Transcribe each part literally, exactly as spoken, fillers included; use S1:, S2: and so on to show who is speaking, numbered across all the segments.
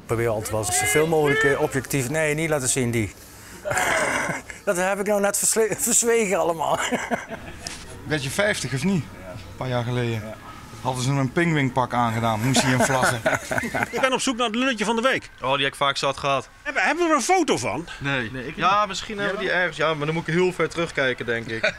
S1: probeer altijd wel zoveel mogelijk uh, objectief. Nee, niet laten zien die. Dat heb ik nou net verzwegen allemaal.
S2: Werd je vijftig of niet? Een paar jaar geleden. Ja. Hadden ze hem een pingwingpak aangedaan, moest hij hem vlaggen.
S3: Ik ben op zoek naar het lulletje van de week.
S4: Oh, die heb ik vaak zat gehad.
S3: Hebben, hebben we er een foto van?
S4: Nee. nee ik ja, misschien ja? hebben we die ergens. Ja, maar dan moet ik heel ver terugkijken, denk ik.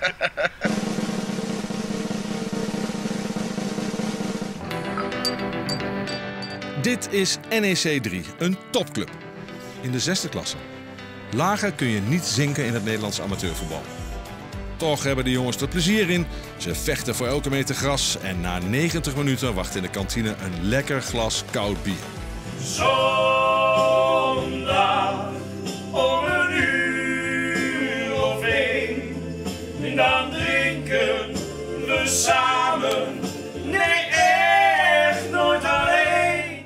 S5: Dit is N E C drie, een topclub. In de zesde klasse. Lager kun je niet zinken in het Nederlandse amateurvoetbal. Toch hebben de jongens er plezier in. Ze vechten voor elke meter gras en na negentig minuten wacht in de kantine een lekker glas koud bier.
S6: Zondag om een uur of één, dan drinken we samen. Nee, echt nooit alleen.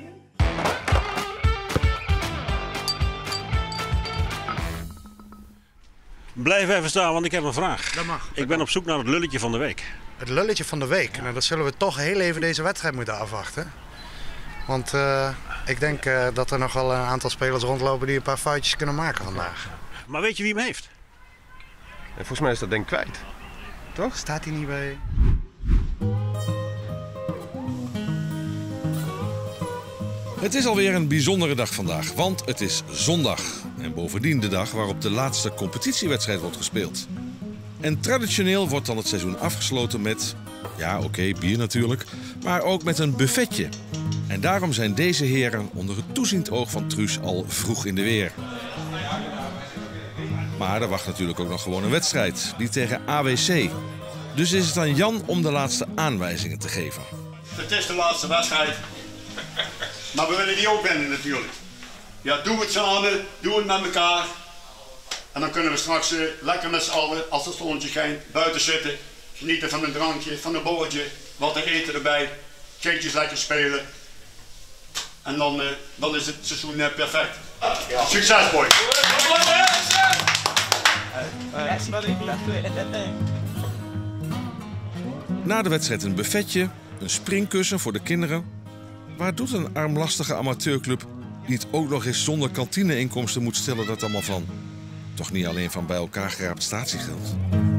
S3: Blijf even staan, want ik heb een vraag.
S7: Dat mag.
S3: Ik ben op zoek naar het lulletje van de week.
S7: Het lulletje van de week? Nou, dat zullen we toch heel even deze wedstrijd moeten afwachten. Want uh, ik denk uh, dat er nog wel een aantal spelers rondlopen die een paar foutjes kunnen maken vandaag.
S3: Maar weet je wie hem heeft?
S4: Ja, volgens mij is dat denk ik kwijt. Toch?
S7: Staat hij niet bij...
S5: Het is alweer een bijzondere dag vandaag, want het is zondag. En bovendien de dag waarop de laatste competitiewedstrijd wordt gespeeld. En traditioneel wordt dan het seizoen afgesloten met, ja oké, okay, bier natuurlijk, maar ook met een buffetje. En daarom zijn deze heren onder het toeziend oog van Truus al vroeg in de weer. Maar er wacht natuurlijk ook nog gewoon een wedstrijd, die tegen A W C. Dus is het aan Jan om de laatste aanwijzingen te geven.
S8: Het is de laatste wedstrijd. Maar we willen die ook winnen natuurlijk. Ja, doe het samen, doe het met elkaar. En dan kunnen we straks uh, lekker met z'n allen, als het zonnetje schijnt, buiten zitten. Genieten van een drankje, van een bolletje, wat te eten erbij. Kindjes lekker spelen. En dan, uh, dan is het seizoen uh, perfect. Ja. Succes, boy!
S5: Na de wedstrijd een buffetje, een springkussen voor de kinderen. Waar doet een armlastige amateurclub die het ook nog eens zonder kantineinkomsten moet stellen dat allemaal van? Toch niet alleen van bij elkaar geraapt statiegeld.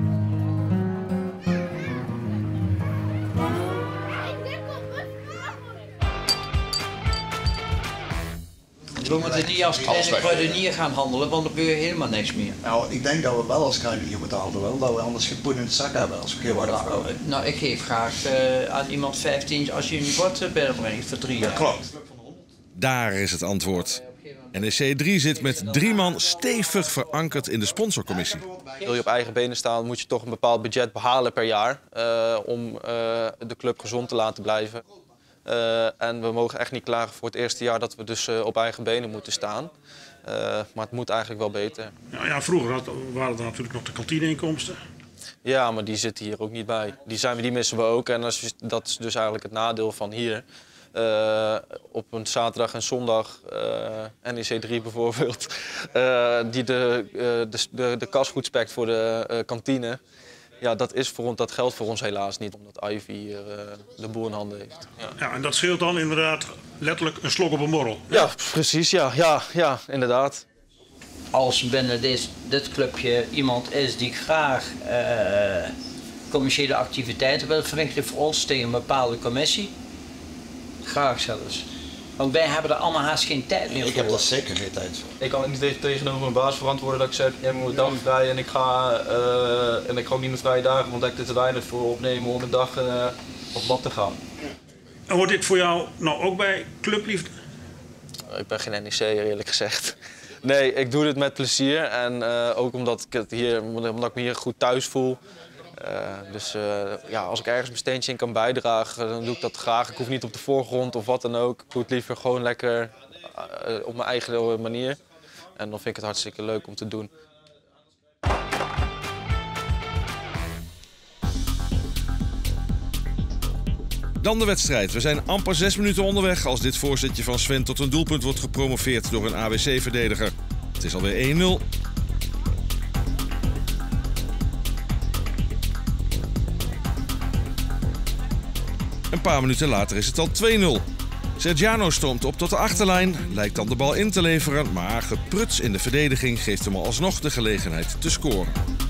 S9: We moeten niet als kleine kruidenier gaan handelen, want dan kun je helemaal niks meer.
S10: Nou, ik denk dat we wel als kruidenier moeten handelen, dat we anders geen poen in de zak hebben als we een keer worden afgehouden.
S9: Nou, ik geef graag uh, aan iemand vijftien als je een bord binnenbrengt voor drie jaar.
S10: Ja, klopt.
S5: Daar is het antwoord. N E C drie zit met drie man stevig verankerd in de sponsorcommissie.
S4: Wil je op eigen benen staan, moet je toch een bepaald budget behalen per jaar uh, om uh, de club gezond te laten blijven. Uh, en we mogen echt niet klagen voor het eerste jaar dat we dus uh, op eigen benen moeten staan. Uh, maar het moet eigenlijk wel beter.
S3: Ja, ja, vroeger had, waren er natuurlijk nog de kantineinkomsten.
S4: Ja, maar die zitten hier ook niet bij. Die, zijn, die missen we ook en dat is, dat is dus eigenlijk het nadeel van hier. Uh, op een zaterdag en zondag, uh, N E C drie bijvoorbeeld, uh, die de, uh, de, de, de kas goed spekt voor de uh, kantine. Ja, dat is voor ons, dat geldt voor ons helaas niet, omdat Ivy hier uh, de boel in handen heeft. Ja.
S3: Ja, en dat scheelt dan inderdaad letterlijk een slok op een borrel.
S4: Ja, ja precies, ja, ja, ja, inderdaad.
S9: Als binnen dit, dit clubje iemand is die graag uh, commerciële activiteiten wil verrichten voor ons tegen een bepaalde commissie, graag zelfs. Want wij hebben er allemaal haast geen tijd meer voor.
S10: Ik heb er zeker geen tijd voor.
S4: Ik kan ook niet tegenover mijn baas verantwoorden dat ik zeg, jij moet een dag vrij en ik ga, uh, en ik ga ook niet meer vrije dagen, want ik er te weinig voor opnemen om een dag uh, op pad te gaan.
S3: En hoort dit voor jou nou ook bij clubliefde?
S4: Ik ben geen N E C'er eerlijk gezegd. Nee, ik doe dit met plezier en uh, ook omdat ik, het hier, omdat ik me hier goed thuis voel. Uh, dus uh, ja, als ik ergens mijn steentje in kan bijdragen, dan doe ik dat graag. Ik hoef niet op de voorgrond of wat dan ook. Ik doe het liever gewoon lekker uh, op mijn eigen manier. En dan vind ik het hartstikke leuk om te doen.
S5: Dan de wedstrijd. We zijn amper zes minuten onderweg als dit voorzetje van Sven tot een doelpunt wordt gepromoveerd door een A W C-verdediger. Het is alweer één nul. Een paar minuten later is het al twee nul. Sergiano stroomt op tot de achterlijn, lijkt dan de bal in te leveren, maar gepruts in de verdediging geeft hem alsnog de gelegenheid te scoren.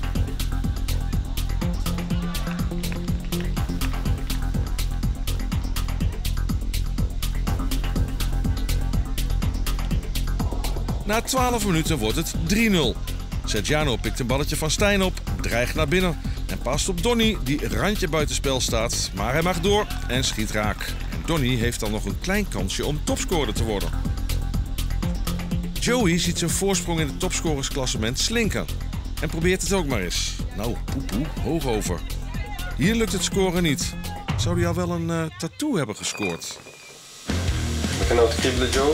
S5: Na twaalf minuten wordt het drie nul. Sergiano pikt een balletje van Stijn op, dreigt naar binnen en past op Donny die randje buitenspel staat. Maar hij mag door en schiet raak. En Donny heeft dan nog een klein kansje om topscorer te worden. Joey ziet zijn voorsprong in het topscorersklassement slinken. En probeert het ook maar eens. Nou, poepoe, hoog over. Hier lukt het scoren niet. Zou hij al wel een uh, tattoo hebben gescoord?
S11: We kunnen ook de kriebelen, Joe.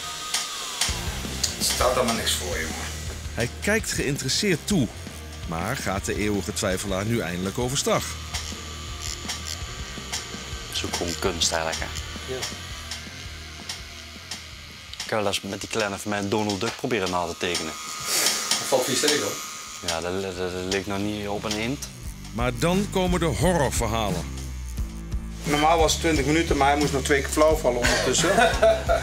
S7: Het staat allemaal niks voor, jongen.
S5: Hij kijkt geïnteresseerd toe. Maar gaat de eeuwige twijfelaar nu eindelijk overstag?
S12: Zoek gewoon kunst eigenlijk, hè? Ja. Ik heb wel eens met die kleine van mij Donald Duck proberen na te tekenen.
S11: Dat valt vies tegen, hoor.
S12: Ja, dat, dat, dat leek nog niet op een eend.
S5: Maar dan komen de horrorverhalen.
S13: Normaal was het twintig minuten, maar hij moest nog twee keer flauw vallen ondertussen.
S11: Dat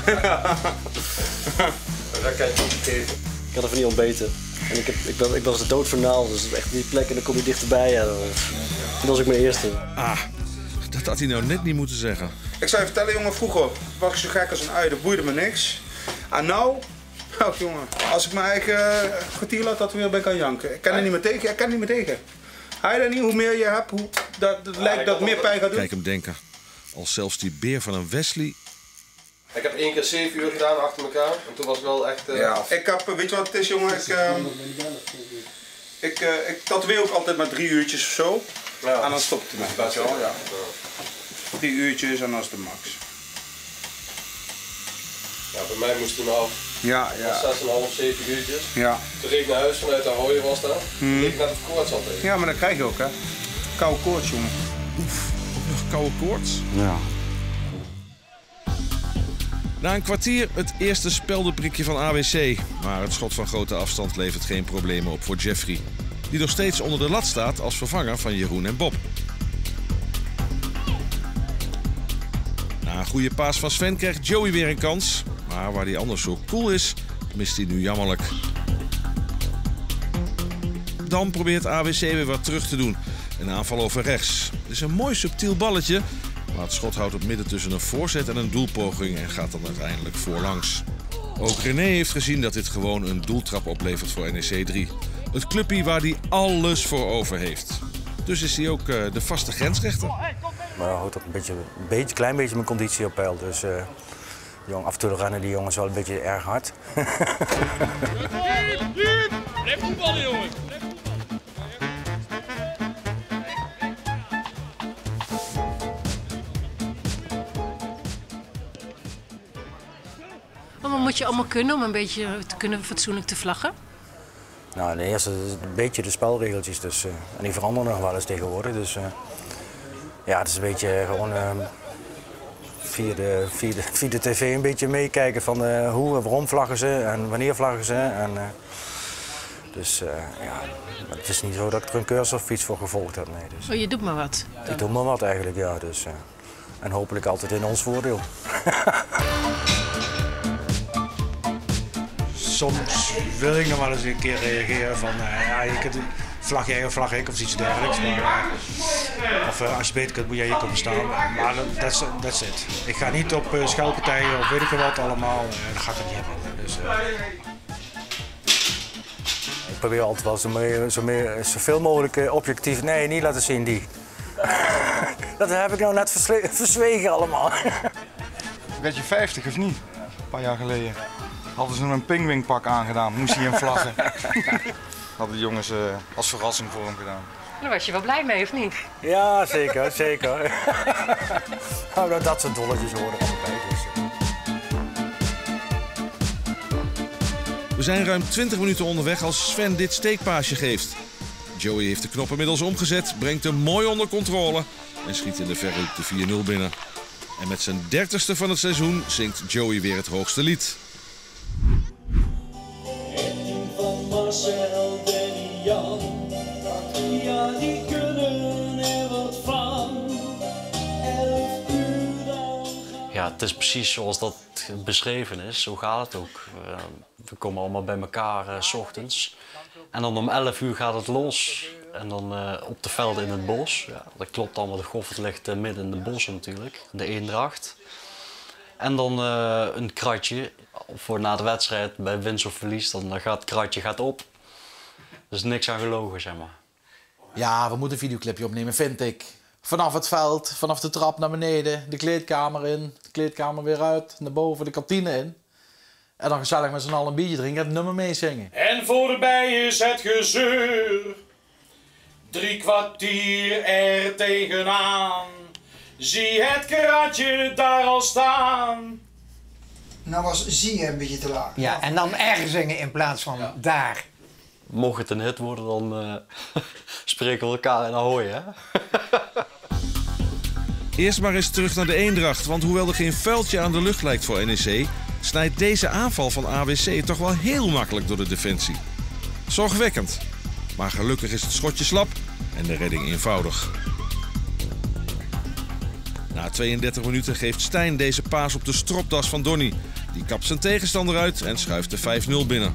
S11: kan je niet geven.
S14: Ik had er van niet ontbeten. En ik, heb, ik, ben, ik was de dood vernaald, dus echt die plek en dan kom je dichterbij. Ja, dat was ook mijn eerste.
S5: Ah, dat had hij nou net niet moeten zeggen.
S13: Ik zou je vertellen, jongen, vroeger was ik zo gek als een ui, dat boeide me niks. En nou, oh, jongen, als ik mijn eigen kwartier laat tatoeëren ben ik aan janken. Ik kan er niet meer tegen, ik kan er niet meer tegen. Hij dat niet, hoe meer je hebt, hoe dat, dat lijkt dat meer pijn gaat doen.
S5: Kijk hem denken. Als zelfs die beer van een Wesley.
S11: Ik heb één keer zeven uur gedaan achter elkaar en toen was ik wel echt... Uh...
S13: Ja, ik heb, weet je wat het is, jongen? Ik, uh, ik, uh, ik tatoeëer ook altijd maar drie uurtjes of zo. Ja. En dan stopt het ermee, weet je wel? Ja. Drie uurtjes en dat is de max.
S11: Ja, bij mij moest toen al
S13: ja, ja.
S11: zes en een half, zeven uurtjes.
S13: Ja.
S11: Toen reed ik naar huis vanuit Ahoy was daar. Hmm. Toen reed ik net op koorts altijd.
S13: Ja, maar dat krijg je ook, hè? Koude koorts, jongen.
S5: Oef, ook nog koude koorts?
S12: Ja.
S5: Na een kwartier het eerste speldenprikje van A W C. Maar het schot van grote afstand levert geen problemen op voor Jeffrey. Die nog steeds onder de lat staat als vervanger van Jeroen en Bob. Na een goede paas van Sven krijgt Joey weer een kans. Maar waar hij anders zo cool is, mist hij nu jammerlijk. Dan probeert A W C weer wat terug te doen. Een aanval over rechts. Het is een mooi subtiel balletje. Maar het schot houdt op midden tussen een voorzet en een doelpoging en gaat dan uiteindelijk voorlangs. Ook René heeft gezien dat dit gewoon een doeltrap oplevert voor N E C drie. Het clubje waar hij alles voor over heeft. Dus is hij ook uh, de vaste grensrechter.
S1: Maar hij houdt ook een beetje, een beetje, klein beetje mijn conditie op peil. Dus uh, jong, af en toe rennen die jongens wel een beetje erg hard.
S6: Blijf voetballen, jongen.
S15: Wat moet je allemaal kunnen om een beetje te kunnen fatsoenlijk te vlaggen?
S1: Nou, de eerste is een beetje de spelregeltjes. Dus, uh, en die veranderen nog wel eens tegenwoordig. Dus uh, ja, het is een beetje gewoon uh, via, de, via, de, via de tv een beetje meekijken van uh, hoe en waarom vlaggen ze en wanneer vlaggen ze. En, uh, dus uh, ja, het is niet zo dat ik er een cursus of iets voor gevolgd heb. Nee, dus.
S15: Oh, je doet maar wat?
S1: Ik doe maar wat eigenlijk, ja. Dus, uh, en hopelijk altijd in ons voordeel.
S16: Soms wil ik nog wel eens een keer reageren van uh, ja, je kunt vlag jij of vlag ik of iets dergelijks. Maar, uh, of uh, als je beter kunt moet jij hier komen staan. Maar dat is het. Ik ga niet op uh, schuilpartijen of weet ik wat allemaal. Uh, dat ga ik er niet hebben. Dus, uh...
S1: Ik probeer altijd wel zo meer, zo meer, zoveel mogelijk uh, objectief. Nee, niet laten zien die. Dat heb ik nou net verzwegen allemaal.
S2: Werd je vijftig of niet? Een paar jaar geleden. Hadden ze hem een pingwingpak aangedaan, moest hij hem vlaggen. Hadden de jongens uh, als verrassing voor hem gedaan.
S15: Daar was je wel blij mee, of niet?
S1: Ja, zeker, zeker. Nou, dat soort dolletjes horen er allemaal bij. Dus.
S5: We zijn ruim twintig minuten onderweg als Sven dit steekpaasje geeft. Joey heeft de knop inmiddels omgezet, brengt hem mooi onder controle en schiet in de verre de vier nul binnen. En met zijn dertigste van het seizoen zingt Joey weer het hoogste lied.
S6: Van Marcel, Danny, Jan, ja die kunnen er wat van. Elf uur dan
S12: ja, het is precies zoals dat beschreven is, zo gaat het ook. Uh, we komen allemaal bij elkaar uh, 's ochtends. En dan om elf uur gaat het los. En dan uh, op de velden in het bos. Ja, dat klopt allemaal, de Goffert ligt uh, midden in de bossen natuurlijk, de Eendracht. En dan uh, een kratje, voor na de wedstrijd, bij winst of verlies, dan gaat het kratje gaat op. Dus niks aan gelogen, zeg maar.
S17: Ja, we moeten een videoclipje opnemen, vind ik. Vanaf het veld, vanaf de trap naar beneden, de kleedkamer in, de kleedkamer weer uit, naar boven, de kantine in. En dan gezellig met z'n allen een biertje drinken en het nummer meezingen.
S6: En voorbij is het gezeur, drie kwartier er tegenaan. Zie het kratje daar al staan.
S18: Nou was zie je een beetje te laag.
S19: Ja, en dan er zingen in plaats van ja. daar.
S12: Mocht het een hit worden, dan uh, spreken we elkaar in Ahoy, hè?
S5: Eerst maar eens terug naar de Eendracht, want hoewel er geen vuiltje aan de lucht lijkt voor N E C, snijdt deze aanval van A W C toch wel heel makkelijk door de defensie. Zorgwekkend. Maar gelukkig is het schotje slap en de redding eenvoudig. Na tweeëndertig minuten geeft Stijn deze paas op de stropdas van Donny. Die kapt zijn tegenstander uit en schuift de vijf nul binnen.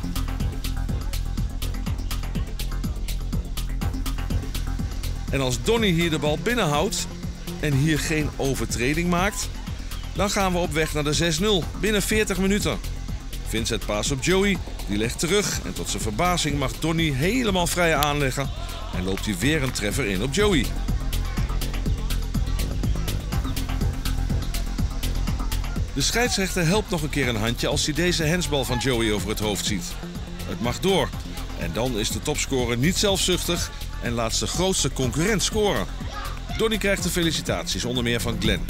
S5: En als Donny hier de bal binnenhoudt en hier geen overtreding maakt, dan gaan we op weg naar de zes nul binnen veertig minuten. Vincent paas op Joey, die legt terug en tot zijn verbazing mag Donny helemaal vrij aanleggen en loopt hij weer een treffer in op Joey. De scheidsrechter helpt nog een keer een handje als hij deze hensbal van Joey over het hoofd ziet. Het mag door en dan is de topscorer niet zelfzuchtig en laat zijn grootste concurrent scoren. Donny krijgt de felicitaties, onder meer van Glenn.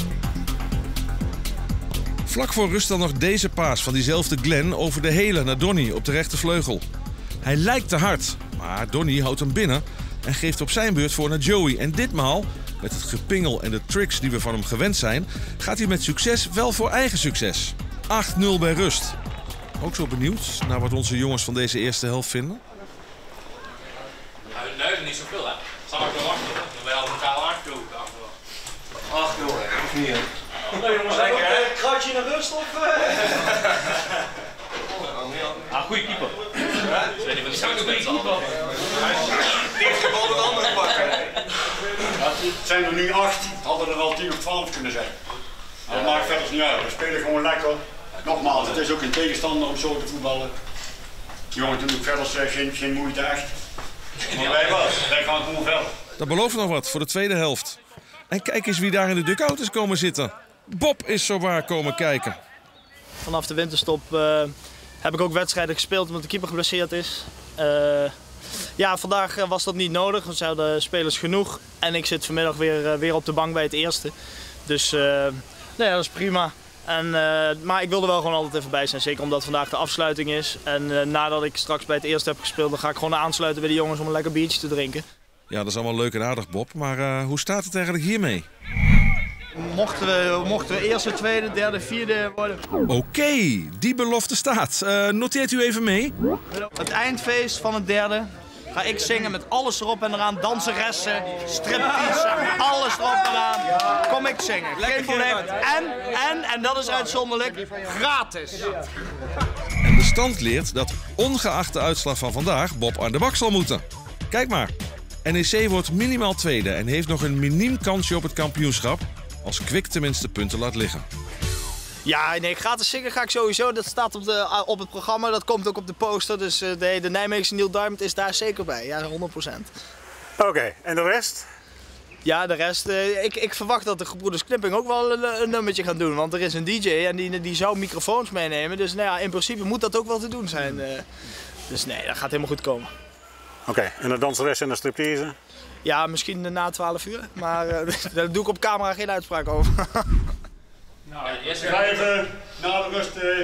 S5: Vlak voor rust dan nog deze paas van diezelfde Glenn over de hele naar Donny op de rechtervleugel. Hij lijkt te hard, maar Donny houdt hem binnen en geeft op zijn beurt voor naar Joey. En ditmaal, met het gepingel en de tricks die we van hem gewend zijn, gaat hij met succes wel voor eigen succes. acht nul bij rust. Ook zo benieuwd naar wat onze jongens van deze eerste helft vinden?
S20: Nou, we nuizen niet zoveel, hè. Zal ik wel wachten, dan ben je al elkaar aangekomen. acht nul, hè? Of niet, hè?
S6: Nee, jongens, lekker, hè? Een kratje naar rust of...
S20: Ah, goeie keeper. Ja? Ik weet niet wat die zou doen.
S2: Die heeft de bal met andere pakken. Het zijn er nu acht, hadden er wel tien of twaalf kunnen zijn. Dat maakt verder niet uit. We spelen gewoon lekker. Nogmaals, het is ook een tegenstander om zo te voetballen. Die jongen doen ook verder geen, geen moeite echt. Maar wij wel, wij gaan gewoon verder.
S5: Dat belooft nog wat voor de tweede helft. En kijk eens wie daar in de dugout is komen zitten. Bob is zowaar komen kijken.
S21: Vanaf de winterstop uh, heb ik ook wedstrijden gespeeld omdat de keeper geblesseerd is. Uh, ja, vandaag uh, was dat niet nodig, want ze hadden spelers genoeg. En ik zit vanmiddag weer, uh, weer op de bank bij het eerste. Dus uh, nee, dat is prima. En, uh, maar ik wilde wel gewoon altijd even bij zijn, zeker omdat vandaag de afsluiting is. En uh, nadat ik straks bij het eerste heb gespeeld, dan ga ik gewoon aansluiten bij de jongens om een lekker biertje te drinken.
S5: Ja, dat is allemaal leuk en aardig, Bob. Maar uh, hoe staat het eigenlijk hiermee?
S21: Mochten we, mochten we eerste, tweede, derde, vierde worden.
S5: Oké, okay, die belofte staat. Uh, noteert u even mee.
S21: Het eindfeest van het derde ga ik zingen met alles erop en eraan. Danseressen, striptease, alles erop en eraan. Kom ik zingen, geen probleem. En, en, en dat is uitzonderlijk, gratis.
S5: En de stand leert dat ongeacht de uitslag van vandaag Bob aan de bak zal moeten. Kijk maar, N E C wordt minimaal tweede en heeft nog een miniem kansje op het kampioenschap. Als Kwik tenminste punten laat liggen.
S21: Ja, nee, gratis zingen ga ik sowieso. Dat staat op, de, op het programma, dat komt ook op de poster. Dus de, de Nijmeegse Neil Diamond is daar zeker bij, ja, honderd procent.
S22: Oké, okay, en de rest?
S21: Ja, de rest. Uh, ik, ik verwacht dat de gebroeders Knipping ook wel een, een nummertje gaan doen. Want er is een D J en die, die zou microfoons meenemen. Dus nou ja, in principe moet dat ook wel te doen zijn. Uh, dus nee, dat gaat helemaal goed komen.
S22: Oké, okay, en de danseres en de striptease?
S21: Ja, misschien na twaalf uur. Maar uh, daar doe ik op camera geen uitspraak over.
S2: Nou, schrijven, na de rust uh,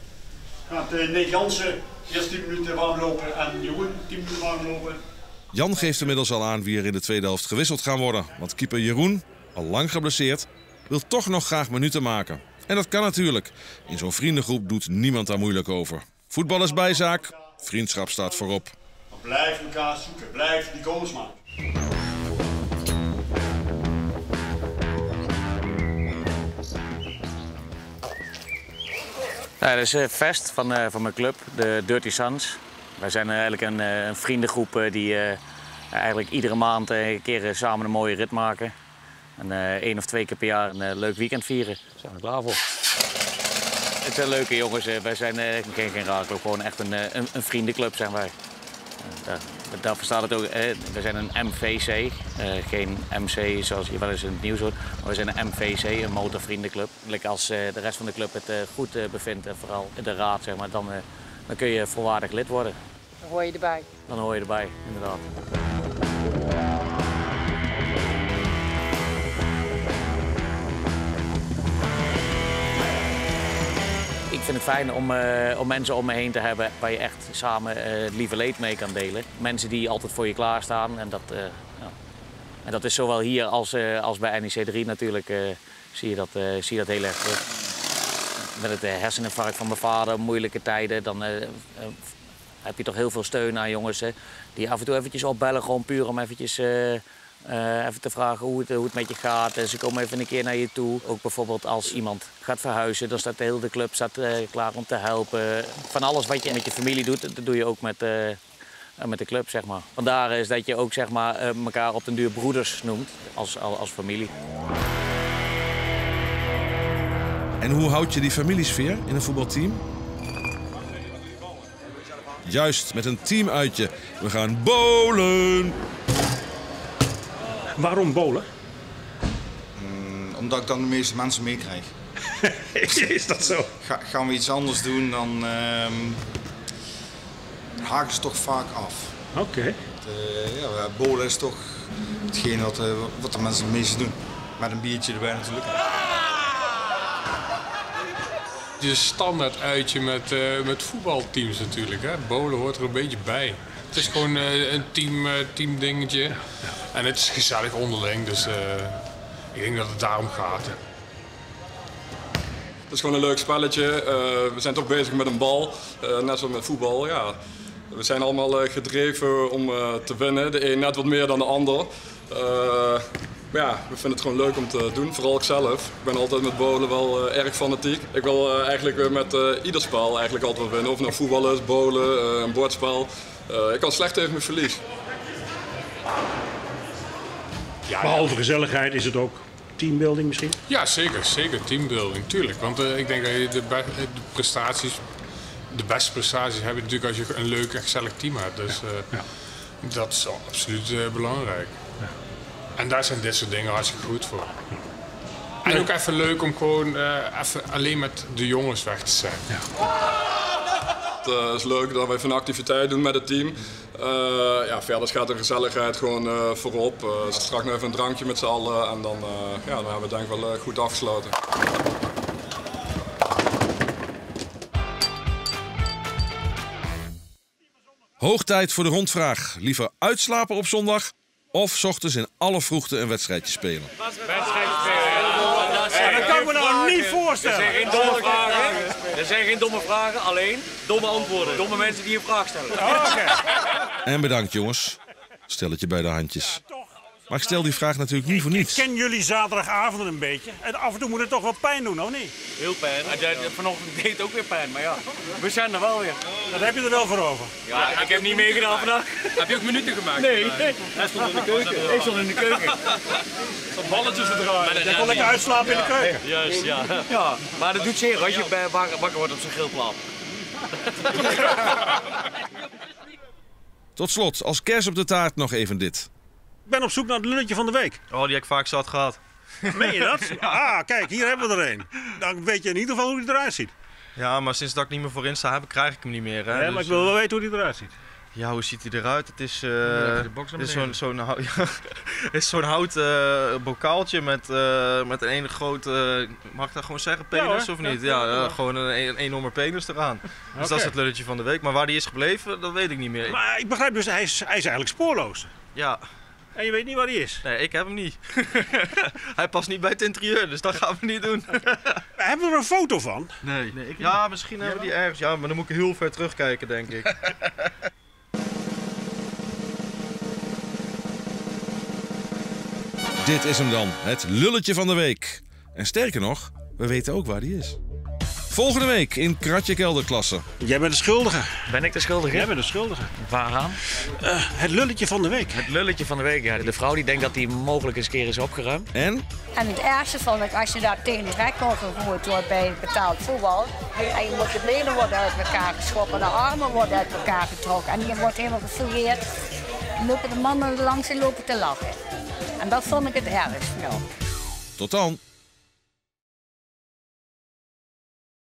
S2: gaat uh, Nick Jansen eerst tien minuten warm lopen en Jeroen tien minuten warm lopen.
S5: Jan geeft inmiddels al aan wie er in de tweede helft gewisseld gaan worden. Want keeper Jeroen, al lang geblesseerd, wil toch nog graag minuten maken. En dat kan natuurlijk. In zo'n vriendengroep doet niemand daar moeilijk over. Voetbal is bijzaak, vriendschap staat voorop.
S2: Blijf elkaar zoeken, blijf die goals maken.
S8: Nou, dat is uh, Vest van, uh, van mijn club, de Dirty Sons. Wij zijn uh, eigenlijk een, uh, een vriendengroep uh, die uh, eigenlijk iedere maand uh, een keer uh, samen een mooie rit maken. En uh, één of twee keer per jaar een uh, leuk weekend vieren. Daar zijn we klaar voor. Het zijn leuke jongens. Uh, wij zijn uh, geen, geen raarclub, gewoon echt een, uh, een, een vriendenclub zijn wij. Uh, daar, daar verstaat het ook. Uh, we zijn een M V C, uh, geen M C zoals je wel eens in het nieuws hoort. Maar we zijn een M V C, een motorvriendenclub. Als uh, de rest van de club het uh, goed uh, bevindt, en vooral de raad, zeg maar, dan, uh, dan kun je volwaardig lid worden.
S9: Dan hoor je erbij.
S8: Dan hoor je erbij, inderdaad. Ik vind het fijn om, uh, om mensen om me heen te hebben waar je echt samen uh, het lieve leed mee kan delen. Mensen die altijd voor je klaarstaan. En dat, uh, ja. en dat is zowel hier als, uh, als bij N E C drie natuurlijk, uh, zie, je dat, uh, zie je dat heel erg terug. Met het uh, herseninfarct van mijn vader, moeilijke tijden, dan uh, uh, heb je toch heel veel steun aan jongens. Hè, die af en toe eventjes opbellen, gewoon puur om eventjes... Uh, Uh, even te vragen hoe het, hoe het met je gaat. Uh, ze komen even een keer naar je toe. Ook bijvoorbeeld als iemand gaat verhuizen, dan staat de hele club staat, uh, klaar om te helpen. Van alles wat je met je familie doet, dat doe je ook met, uh, met de club, zeg maar. Vandaar is dat je ook zeg maar, uh, elkaar op den duur broeders noemt, als, als, als familie.
S5: En hoe houd je die familiesfeer in een voetbalteam? Juist, met een teamuitje. We gaan bowlen!
S3: Waarom bowlen?
S13: Mm, omdat ik dan de meeste mensen meekrijg.
S3: Is dat zo?
S13: Ga, gaan we iets anders doen, dan uh, haken ze toch vaak af.
S3: Oké. Okay.
S13: Uh, ja, bowlen is toch hetgeen wat, uh, wat de mensen het meeste doen. Met een biertje erbij natuurlijk.
S23: Je standaard uitje met, uh, met voetbalteams natuurlijk. Hè? Bowlen hoort er een beetje bij. Het is gewoon uh, een team, uh, team dingetje. Ja, ja. En het is gezellig onderling, dus uh, ik denk dat het daarom gaat.
S24: Het is gewoon een leuk spelletje. Uh, we zijn toch bezig met een bal, uh, net zoals met voetbal. Ja. We zijn allemaal uh, gedreven om uh, te winnen. De een net wat meer dan de ander. Uh, maar ja, we vinden het gewoon leuk om te doen, vooral ik zelf. Ik ben altijd met bowlen wel uh, erg fanatiek. Ik wil uh, eigenlijk met uh, ieder spel eigenlijk altijd wel winnen. Of het nou voetbal is, bowlen, uh, een bordspel. Uh, ik kan slecht tegen mijn verlies.
S3: Ja, behalve gezelligheid is het ook teambuilding misschien?
S23: Ja, zeker. Zeker teambuilding, tuurlijk. Want uh, ik denk dat je de, de prestaties, de beste prestaties heb je natuurlijk als je een leuk en gezellig team hebt. Dus uh, ja. dat is absoluut uh, belangrijk. Ja. En daar zijn dit soort dingen hartstikke goed voor. En nee. ook even leuk om gewoon uh, even alleen met de jongens weg te zijn. Ja.
S24: Het uh, is leuk dat we even een activiteit doen met het team. Uh, ja, verder gaat de gezelligheid gewoon uh, voorop. Uh, straks nog even een drankje met z'n allen en dan, uh, ja, dan hebben we het denk ik wel uh, goed afgesloten.
S5: Hoog tijd voor de rondvraag. Liever uitslapen op zondag of 's ochtends in alle vroegte een wedstrijdje spelen?
S6: Wedstrijdje spelen. Dat kan ik me nou niet voorstellen.
S25: Er zijn geen domme vragen. Er zijn geen domme vragen, alleen domme antwoorden. Domme mensen die een vraag stellen.
S6: Oh, okay.
S5: En bedankt jongens. Stel het je bij de handjes. Maar ik stel die vraag natuurlijk niet voor niets.
S3: Ik ken jullie zaterdagavond een beetje. En af en toe moet het toch wel pijn doen, of niet?
S25: Heel pijn. Vanochtend deed het ook weer pijn, maar ja, we zijn er wel weer.
S3: Dat heb je er wel voor over.
S25: Ja, ik heb niet meegedaan vandaag. Heb je ook minuten gemaakt? Nee, nee. Hij stond in de keuken. Ik stond in de keuken.
S3: Zo'n balletjes te draaien. Jij kon lekker uitslapen in de keuken.
S25: Juist, ja. Ja, maar dat doet zeer als je wakker wordt op zo'n grillplaat.
S5: Tot slot, als kers op de taart nog even dit.
S3: Ik ben op zoek naar het lulletje van de week.
S26: Oh, die heb ik vaak zat gehad.
S3: Meen je dat? Ah, kijk, hier hebben we er een. Dan weet je in ieder geval hoe hij eruit ziet.
S26: Ja, maar sinds dat ik niet meer voorin sta, heb, krijg ik hem niet meer. Hè?
S3: Ja, maar
S26: dus,
S3: ik wil wel weten hoe hij eruit ziet.
S26: Ja, hoe ziet hij eruit? Het is, uh, het is zo'n zo'n hou zo'n houten uh, bokaaltje met, uh, met een ene grote, uh, mag ik dat gewoon zeggen, penis ja, of niet? Ja, ja, ja, gewoon een, een enorme penis eraan. Dus okay. Dat is het lulletje van de week. Maar waar die is gebleven, dat weet ik niet meer.
S3: Maar ik begrijp dus, hij is, hij is eigenlijk spoorloos.
S26: Ja.
S3: En je weet niet waar hij is?
S26: Nee, ik heb hem niet. Hij past niet bij het interieur, dus dat gaan we niet doen.
S3: Hebben we er een foto van?
S26: Nee. nee ik ja, misschien hebben we die ergens. Ja, maar dan moet ik heel ver terugkijken, denk ik.
S5: Dit is hem dan, het lulletje van de week. En sterker nog, we weten ook waar die is. Volgende week in Kratje Kelderklasse.
S3: Jij bent de schuldige.
S4: Ben ik de schuldige?
S3: Jij bent de schuldige.
S4: Waaraan?
S3: Uh, het lulletje van de week.
S4: Het lulletje van de week, ja. De vrouw die denkt dat die mogelijk eens een keer is opgeruimd.
S5: En?
S7: En het ergste vond ik als je daar tegen de rechtbank gegooid wordt bij betaald voetbal. En je moet de benen worden uit elkaar geschoppen, de armen worden uit elkaar getrokken. En je wordt helemaal gefouilleerd. Dan lopen de mannen langs en lopen te lachen. En dat vond ik het ergst. Nou.
S5: Tot dan.